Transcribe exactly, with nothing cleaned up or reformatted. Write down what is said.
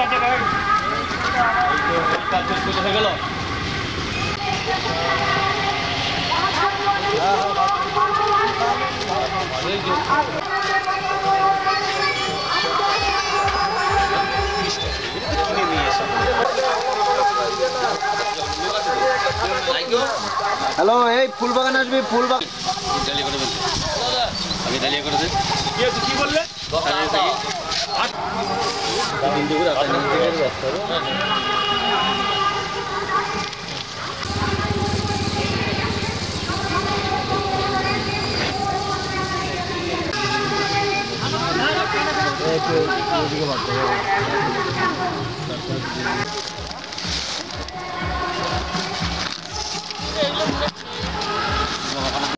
গেল হ্যালো, এই ফুল বাগান আসবে, ফুল বাগান ডালিয়া করে বলছি আমি ডালিয়া করে দিই কি বললে এদিকে